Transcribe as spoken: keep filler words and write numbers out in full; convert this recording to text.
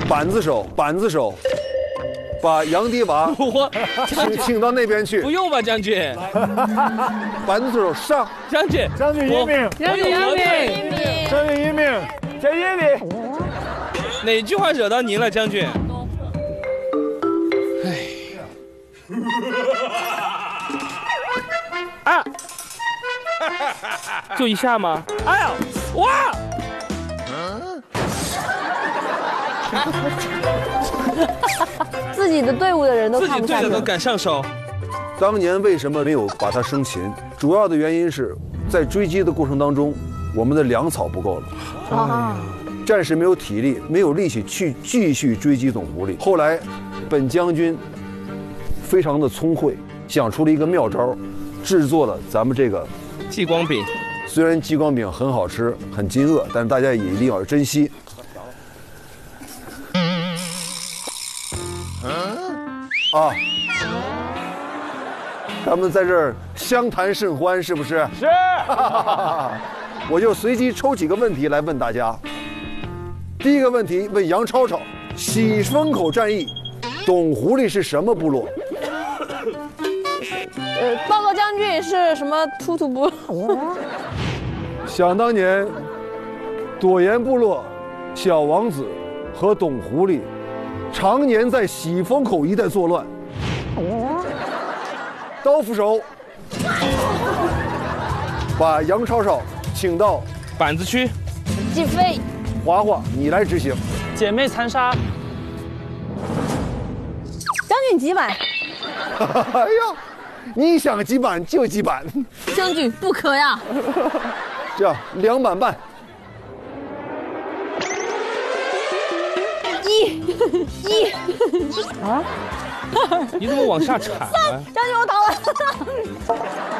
板子手，板子手，把杨迪娃我请请到那边去。 不用吧，将军。 板子手上， 将军， 将军英明， 将军英明， 将军英明，将军英明。 哪句话惹到您了，将军？哎。啊！就一下吗？哎呀，哇！ 自己的队伍的人都自己看不下去队的都敢上手。 当年为什么没有把它生擒？主要的原因是在追击的过程当中，我们的粮草不够了， 啊， 战士没有体力，没有力气去继续追击董狐狸。后来，本将军非常的聪慧，想出了一个妙招，制作了咱们这个激光饼。 虽然激光饼很好吃，很饥饿，但是大家也一定要珍惜。啊，咱们在这儿相谈甚欢，是不是？ 是。 我就随机抽几个问题来问大家。第一个问题问杨超超：喜峰口战役，董狐狸是什么部落？ 呃，报告将军是什么突突部？ 想当年，朵颜部落小王子和董狐狸常年在喜峰口一带作乱。刀斧手，把杨超超请到板子区。 击飞。 华华，你来执行。 姐妹残杀。 将军几板？ 哎呦，你想几板就几板。 将军不可呀。 这样两板半。 一，一。啊？ 你怎么往下铲啊？ 将军，我倒了。